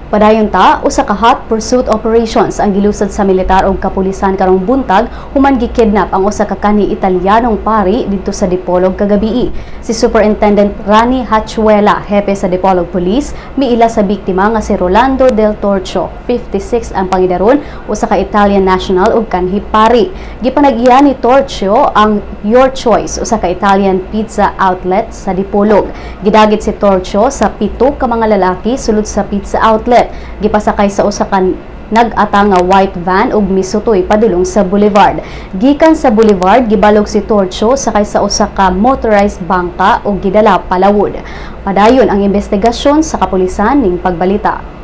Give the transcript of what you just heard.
Padayon ta, usa ka hot pursuit operations ang gilusad sa militar ug kapulisan karong buntag human gikidnap ang usa ka kanhi Italianong pari didto sa Dipolog kagabii. Si Superintendent Rani Hachuela, hepe sa Dipolog Police, miila sa biktima nga si Rolando Del Torcio, 56 ang pangidaron, usa ka Italian national ug kanhi pari. Gipanag-iya ni Torcio ang Your Choice, usa ka Italian pizza outlet sa Dipolog. Gidagit si Torcio sa 7 ka mga lalaki sulod sa pizza outlet. Gipasakay sa usa ka nag-ata nga white van ug misutoy padulong sa boulevard. Gikan sa boulevard gibalog si Torcio sakay sa usa ka motorized bangka ug gidala palawod. Padayon ang investigasyon sa kapulisan ning pagbalita.